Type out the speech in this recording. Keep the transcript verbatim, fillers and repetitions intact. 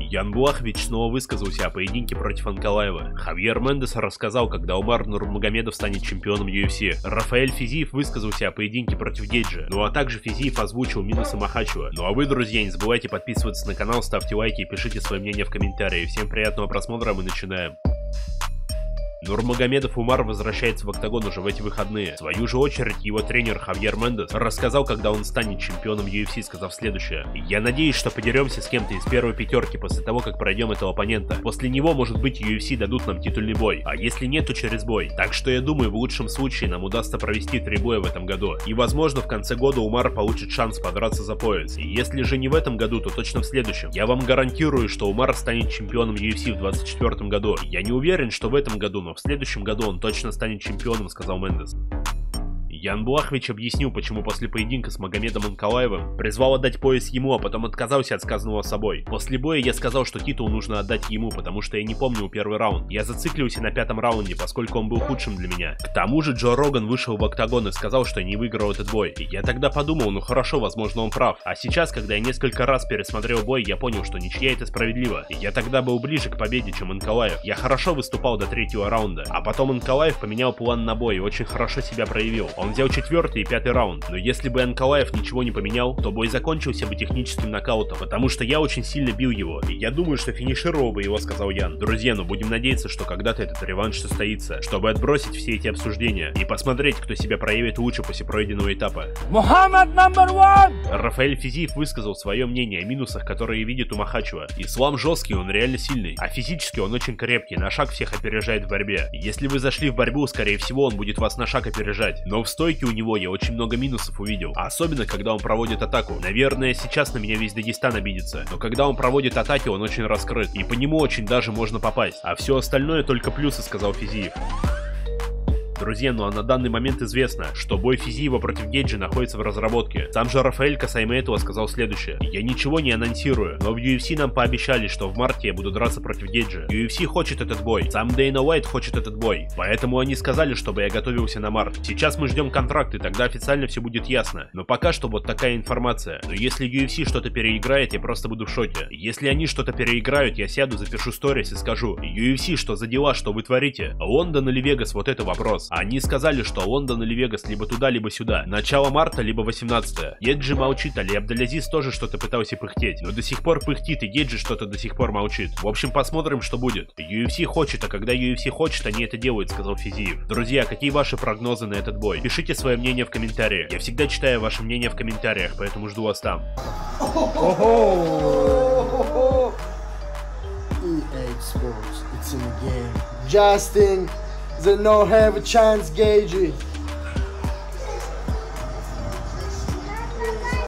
Ян Блахович снова высказался о поединке против Анкалаева. Хавьер Мендес рассказал, когда Умар Нурмагомедов станет чемпионом ю эф си. Рафаэль Физиев высказался о поединке против Гейджа. Ну а также Физиев озвучил минусы Махачева. Ну а вы, друзья, не забывайте подписываться на канал, ставьте лайки и пишите свое мнение в комментарии. Всем приятного просмотра, мы начинаем. Нурмагомедов Умар возвращается в октагон уже в эти выходные. В свою же очередь, его тренер Хавьер Мендес рассказал, когда он станет чемпионом ю эф си, сказав следующее: «Я надеюсь, что подеремся с кем-то из первой пятерки после того, как пройдем этого оппонента. После него, может быть, ю эф си дадут нам титульный бой, а если нет, то через бой. Так что я думаю, в лучшем случае нам удастся провести три боя в этом году. И возможно, в конце года Умар получит шанс подраться за пояс. И если же не в этом году, то точно в следующем. Я вам гарантирую, что Умар станет чемпионом ю эф си в двадцать четвёртом году. Я не уверен, что в этом году, но в следующем году он точно станет чемпионом», — сказал Мендес. Ян Блахович объяснил, почему после поединка с Магомедом Анкалаевым призвал отдать пояс ему, а потом отказался от сказанного собой. «После боя я сказал, что титул нужно отдать ему, потому что я не помню первый раунд. Я зациклился на пятом раунде, поскольку он был худшим для меня. К тому же Джо Роган вышел в октагон и сказал, что не выиграл этот бой. И я тогда подумал, ну хорошо, возможно он прав. А сейчас, когда я несколько раз пересмотрел бой, я понял, что ничья это справедливо. И я тогда был ближе к победе, чем Анкалаев. Я хорошо выступал до третьего раунда. А потом Анкалаев поменял план на бой и очень хорошо себя проявил. Он взял четвертый и пятый раунд, но если бы Анкалаев ничего не поменял, то бой закончился бы техническим нокаутом, потому что я очень сильно бил его, и я думаю, что финишировал бы его», — сказал Ян. Друзья, ну будем надеяться, что когда-то этот реванш состоится, чтобы отбросить все эти обсуждения и посмотреть, кто себя проявит лучше после пройденного этапа. Мухаммад номер один! Рафаэль Физиев высказал свое мнение о минусах, которые видит у Махачева. Ислам жесткий, он реально сильный, а физически он очень крепкий, на шаг всех опережает в борьбе. Если вы зашли в борьбу, скорее всего он будет вас на шаг опережать, но в стойке у него я очень много минусов увидел, особенно когда он проводит атаку. Наверное, сейчас на меня весь Дагестан обидится, но когда он проводит атаки, он очень раскрыт, и по нему очень даже можно попасть, а все остальное только плюсы», — сказал Физиев. Друзья, ну а на данный момент известно, что бой Физиева против Гейджа находится в разработке. Сам же Рафаэль касаемо этого сказал следующее: «Я ничего не анонсирую, но в ю эф си нам пообещали, что в марте я буду драться против Гейджа. ю эф си хочет этот бой, сам Дейна Уайт хочет этот бой, поэтому они сказали, чтобы я готовился на март. Сейчас мы ждем контракт, и тогда официально все будет ясно. Но пока что вот такая информация. Но если ю эф си что-то переиграет, я просто буду в шоке. Если они что-то переиграют, я сяду, запишу сторис и скажу: ю эф си, что за дела, что вы творите? Лондон или Вегас, вот это вопрос». Они сказали, что Лондон или Вегас либо туда, либо сюда. Начало марта, либо восемнадцатое. Гейджи молчит, Али Абдалязиз тоже что-то пытался пыхтеть, но до сих пор пыхтит, и Гейджи что-то до сих пор молчит. В общем, посмотрим, что будет. ю эф си хочет, а когда ю эф си хочет, они это делают, сказал Физиев. Друзья, какие ваши прогнозы на этот бой? Пишите свое мнение в комментариях. Я всегда читаю ваше мнение в комментариях, поэтому жду вас там. и эй Sports, it's in the game. Justin, they no have a chance, Gagey.